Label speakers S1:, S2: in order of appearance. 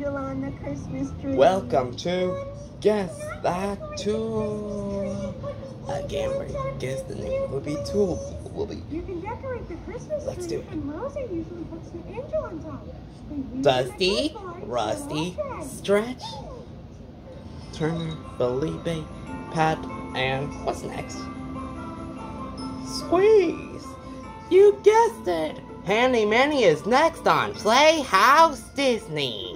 S1: angel on the Christmas tree.
S2: Welcome to Guess That Tool. Again, we're guess the name will be Tool.
S1: You can decorate the Christmas
S2: Let's
S1: tree,
S2: do it.
S1: and Rosa usually puts the angel on top.
S2: Dusty, Rusty, Stretch, Turner, Felipe, Pat, and what's next? Squeeze! You guessed it! Handy Manny is next on Playhouse Disney.